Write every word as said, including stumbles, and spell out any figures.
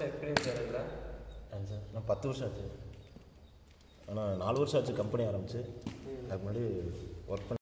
வருஷம் எக்ஸ்பீரியன்ஸ் இருக்குல்ல? சார் நான் பத்து வருஷம் ஆச்சு. ஆனால் நாலு வருஷம் ஆச்சு கம்பெனி ஆரம்பிச்சு. அதுக்கு முன்னாடி ஒர்க் பண்ணி